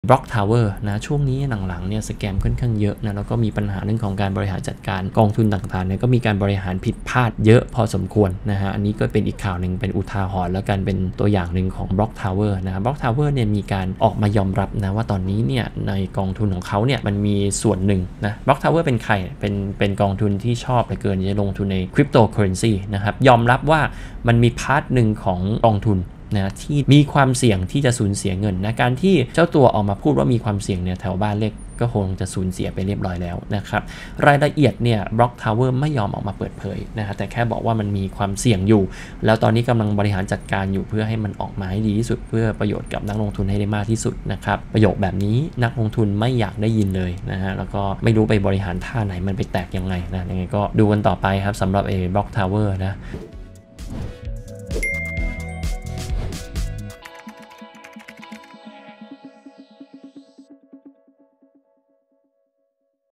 Block Tower นะช่วงนี้หลังๆเนี่ยสแกมค่อนข้างเยอะนะแล้วก็มีปัญหาเรื่องของการบริหารจัดการกองทุนต่างๆเนี่ยก็มีการบริหารผิดพลาดเยอะพอสมควรนะฮะอันนี้ก็เป็นอีกข่าวหนึ่งเป็นอุทาหรณ์แล้วกันเป็นตัวอย่างหนึ่งของ Block Tower นะ Block Tower เนี่ยมีการออกมายอมรับนะว่าตอนนี้เนี่ยในกองทุนของเขาเนี่ยมันมีส่วนหนึ่งนะ Block Tower เป็นใครเป็นกองทุนที่ชอบเหลือเกินจะลงทุนใน Cryptocurrency นะครับยอมรับว่ามันมีพาร์ทหนึ่งของกองทุนนะที่มีความเสี่ยงที่จะสูญเสียเงินนะการที่เจ้าตัวออกมาพูดว่ามีความเสี่ยงเนี่ยแถวบ้านเลขก็คงจะสูญเสียไปเรียบร้อยแล้วนะครับรายละเอียดเนี่ย Block Tower ไม่ยอมออกมาเปิดเผยนะฮะแต่แค่บอกว่ามันมีความเสี่ยงอยู่แล้วตอนนี้กำลังบริหารจัดการอยู่เพื่อให้มันออกมาให้ดีที่สุดเพื่อประโยชน์กับนักลงทุนให้ได้มากที่สุดนะครับประโยคแบบนี้นักลงทุนไม่อยากได้ยินเลยนะฮะแล้วก็ไม่รู้ไปบริหารท่าไหนมันไปแตกยังไงนะยังไงก็ดูกันต่อไปครับสำหรับBlock Tower นะ